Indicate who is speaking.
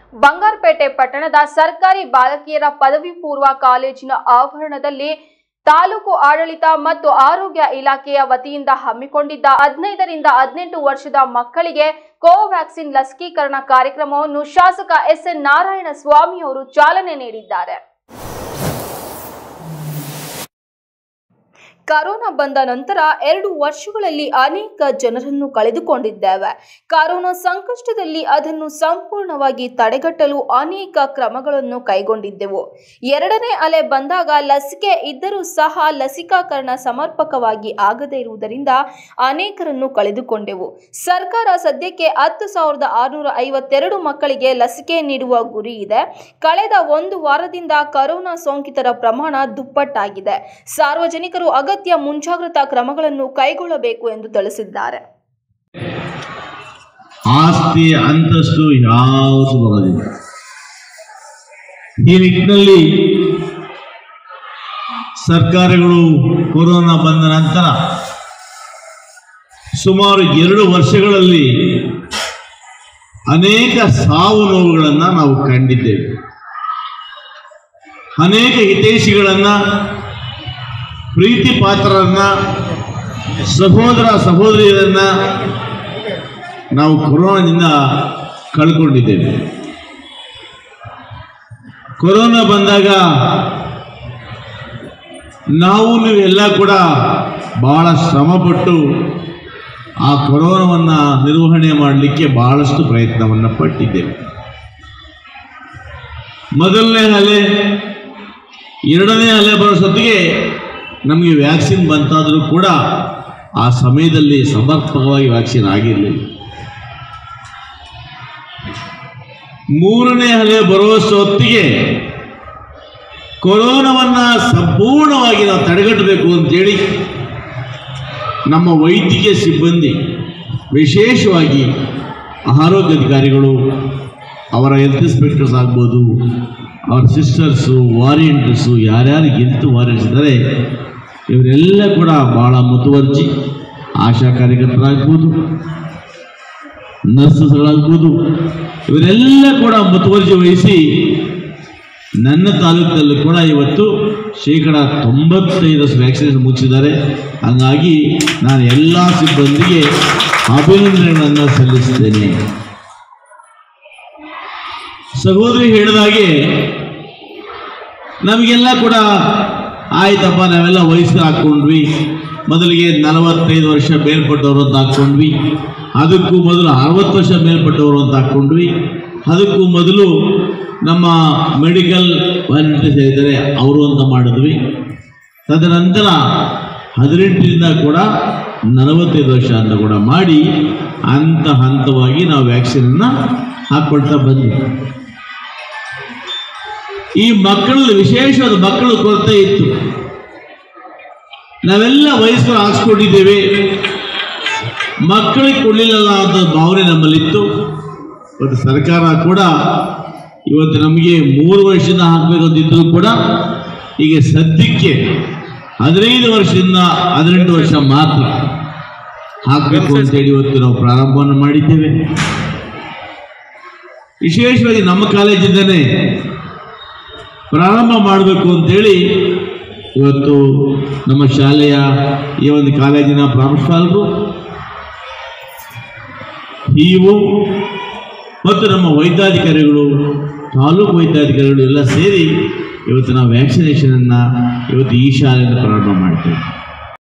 Speaker 1: ಬಂಗಾರಪೇಟೆ ಪಟ್ಟಣದ ಸರ್ಕಾರಿ ಬಾಲಕಿಯರ ಪದವಿ ಪೂರ್ವ ಕಾಲೇಜಿನ ಆವರಣದಲ್ಲಿ ತಾಲೂಕು ಆಡಳಿತ ಮತ್ತು ಆರೋಗ್ಯ ಇಲಾಖೆಯ ವತಿಯಿಂದ ಹಮ್ಮಿಕೊಂಡಿದ್ದ 15 ರಿಂದ 18 ವರ್ಷದ ಮಕ್ಕಳಿಗೆ ಕೋವ್ಯಾಕ್ಸಿನ್ ಲಸಿಕೀಕರಣ ಕಾರ್ಯಕ್ರಮವನ್ನು ಶಾಸಕ ಎಸ್.ಎನ್. ನಾರಾಯಣಸ್ವಾಮಿ ಅವರು ಚಾಲನೆ ನೀಡಿದ್ದಾರೆ. ಕೊರೋನಾ ಬಂದ ನಂತರ 2 ವರ್ಷಗಳಲ್ಲಿ ಅನೇಕ ಜನರನ್ನು ಕಳೆದುಕೊಂಡಿದ್ದೇವೆ. ಕೊರೋನಾ ಸಂಕಷ್ಟದಲ್ಲಿ ಅದನ್ನು ಸಂಪೂರ್ಣವಾಗಿ ತಡೆಗಟ್ಟಲು ಅನೇಕ ಕ್ರಮಗಳನ್ನು ಕೈಗೊಂಡಿದ್ದೆವು. 2ನೇ ಅಲೆ ಬಂದಾಗ ಲಸಿಕೆ ಇದ್ದರೂ ಸಹ ಲಸಿಕಾಕರಣ ಸಮರ್ಪಕವಾಗಿ ಆಗದೇ ಇರುವುದರಿಂದ ಅನೇಕರನ್ನು ಕಳೆದುಕೊಂಡೆವು. ಸರ್ಕಾರ ಸದ್ಯಕ್ಕೆ 10,652 ಮಕ್ಕಳಿಗೆ ಲಸಿಕೆ ನೀಡುವ ಗುರಿ ಇದೆ. ಕಳೆದ 1 ವಾರದಿಂದ ಕೊರೋನಾ ಸೋಂಕಿತರ ಪ್ರಮಾಣ ದುಪ್ಪಟ್ಟಾಗಿದೆ. ಸಾರ್ವಜನಿಕರು ಅಗತ್ಯ ಮುಂಜಾಗ್ರತಾ ಕ್ರಮಗಳನ್ನು ಕೈಗೊಳ್ಳಬೇಕು ಎಂದು ತಿಳಿಸಿದ್ದಾರೆ.
Speaker 2: ಆಸ್ತಿ ಅಂತಸ್ತು ಯಾವುದು ಬರೋದಿಲ್ಲ. ಈ ನಿಟ್ಟಿನಲ್ಲಿ ಸರ್ಕಾರಗಳು ಕೊರೋನಾ ಬಂದ ನಂತರ ಸುಮಾರು 2 ವರ್ಷಗಳಲ್ಲಿ ಅನೇಕ ಸಾವು ನೋವುಗಳನ್ನು ನಾವು ಕಂಡಿದ್ದೇವೆ. ಅನೇಕ ಹಿತೈಷಿಗಳನ್ನು, ಪ್ರೀತಿ ಪಾತ್ರರನ್ನ, ಸಹೋದರ ಸಹೋದರಿಯರನ್ನ ನಾವು ಕೊರೋನಾದಿಂದ ಕಳ್ಕೊಂಡಿದ್ದೇವೆ. ಕೊರೋನಾ ಬಂದಾಗ ನೀವೆಲ್ಲ ಕೂಡ ಬಹಳ ಶ್ರಮಪಟ್ಟು ಆ ಕೊರೋನಾವನ್ನು ನಿರ್ವಹಣೆ ಮಾಡಲಿಕ್ಕೆ ಬಹಳಷ್ಟು ಪ್ರಯತ್ನವನ್ನು ಪಟ್ಟಿದ್ದೇವೆ. ಮೊದಲನೇ ಅಲೆ, 2ನೇ ಅಲೆ ಬರೋಷ್ಟೊತ್ತಿಗೆ ನಮಗೆ ವ್ಯಾಕ್ಸಿನ್ ಬಂತಾದರೂ ಕೂಡ ಆ ಸಮಯದಲ್ಲಿ ಸಮರ್ಪಕವಾಗಿ ವ್ಯಾಕ್ಸಿನ್ ಆಗಿರಲಿಲ್ಲ. 3ನೇ ಅಲೆ ಬರುವಷ್ಟೊತ್ತಿಗೆ ಕೊರೋನಾವನ್ನು ಸಂಪೂರ್ಣವಾಗಿ ನಾವು ತಡೆಗಟ್ಟಬೇಕು ಅಂತೇಳಿ ನಮ್ಮ ವೈದ್ಯಕೀಯ ಸಿಬ್ಬಂದಿ, ವಿಶೇಷವಾಗಿ ಆರೋಗ್ಯ ಅಧಿಕಾರಿಗಳು, ಅವರ ಹೆಲ್ತ್ ಇನ್ಸ್ಪೆಕ್ಟರ್ಸ್ ಆಗ್ಬೋದು, ಅವರ ಸಿಸ್ಟರ್ಸು, ವಾರಿಯಂಟರ್ಸು, ಯಾರ್ಯಾರು ಹೆಲ್ತ್ ವಾರಿಯಂಟ್ಸ್ ಇದ್ದಾರೆ ಇವರೆಲ್ಲ ಕೂಡ ಭಾಳ ಮುತುವರ್ಜಿ, ಆಶಾ ಕಾರ್ಯಕರ್ತರಾಗ್ಬೋದು, ನರ್ಸಸ್ಗಳಾಗ್ಬೋದು, ಇವರೆಲ್ಲ ಕೂಡ ಮುತುವರ್ಜಿ ವಹಿಸಿ ನನ್ನ ತಾಲೂಕಿನಲ್ಲಿ ಕೂಡ ಇವತ್ತು 95% ವ್ಯಾಕ್ಸಿನೇಷನ್ ಮುಗಿಸಿದ್ದಾರೆ. ಹಾಗಾಗಿ ನಾನು ಎಲ್ಲ ಸಿಬ್ಬಂದಿಗೆ ಅಭಿನಂದನೆಗಳನ್ನು ಸಲ್ಲಿಸಿದ್ದೇನೆ. ಸಹೋದರಿ ಹೇಳಿದಾಗೆ ನಮಗೆಲ್ಲ ಕೂಡ ಆಯ್ತಪ್ಪ, ನಾವೆಲ್ಲ ವಯಸ್ಸು ಹಾಕ್ಕೊಂಡ್ವಿ. ಮೊದಲಿಗೆ 45 ವರ್ಷ ಮೇಲ್ಪಟ್ಟವರು ಅಂತ ಹಾಕ್ಕೊಂಡ್ವಿ, ಅದಕ್ಕೂ ಮೊದಲು 60 ವರ್ಷ ಮೇಲ್ಪಟ್ಟವರು ಅಂತ ಹಾಕ್ಕೊಂಡ್ವಿ, ಅದಕ್ಕೂ ಮೊದಲು ನಮ್ಮ ಮೆಡಿಕಲ್ ವಾಲಂಟಿಯರ್ಸ್ ಇದ್ದಾರೆ ಅವರು ಅಂತ ಮಾಡಿದ್ವಿ. ತದನಂತರ 18ರಿಂದ ಕೂಡ 45 ವರ್ಷ ಅಂತ ಕೂಡ ಮಾಡಿ ಹಂತವಾಗಿ ನಾವು ವ್ಯಾಕ್ಸಿನನ್ನು ಹಾಕ್ಕೊಳ್ತಾ ಬಂದ್ವಿ. ಈ ಮಕ್ಕಳಲ್ಲಿ ವಿಶೇಷವಾದ ಮಕ್ಕಳು ಕೊರತೆ ಇತ್ತು. ನಾವೆಲ್ಲ ವಯಸ್ಕರು ಹಾಕ್ಸ್ಕೊಂಡಿದ್ದೇವೆ, ಮಕ್ಕಳಿಗೆ ಕೊಡಲಿಲ್ಲ ಅಂತ ಭಾವನೆ ನಮ್ಮಲ್ಲಿತ್ತು. ಮತ್ತು ಸರ್ಕಾರ ಕೂಡ ಇವತ್ತು ನಮಗೆ 3 ವರ್ಷದಿಂದ ಹಾಕಬೇಕಂತಿದ್ರು ಕೂಡ ಈಗ ಸದ್ಯಕ್ಕೆ 15 ವರ್ಷದಿಂದ 18 ವರ್ಷ ಮಾತ್ರ ಹಾಕಬೇಕು ಅಂತೇಳಿ ಇವತ್ತು ನಾವು ಪ್ರಾರಂಭವನ್ನು ಮಾಡಿದ್ದೇವೆ. ವಿಶೇಷವಾಗಿ ನಮ್ಮ ಕಾಲೇಜಿಂದನೇ ಪ್ರಾರಂಭ ಮಾಡಬೇಕು ಅಂತೇಳಿ ಇವತ್ತು ನಮ್ಮ ಶಾಲೆಯ ಈ ಒಂದು ಕಾಲೇಜಿನ ಪ್ರಾಂಶುಪಾಲರು, ಇವು ಮತ್ತು ನಮ್ಮ ವೈದ್ಯಾಧಿಕಾರಿಗಳು, ತಾಲೂಕು ವೈದ್ಯಾಧಿಕಾರಿಗಳು ಎಲ್ಲ ಸೇರಿ ಇವತ್ತು ನಾವು ವ್ಯಾಕ್ಸಿನೇಷನನ್ನು ಇವತ್ತು ಈ ಶಾಲೆಯಿಂದ ಪ್ರಾರಂಭ ಮಾಡ್ತೇವೆ.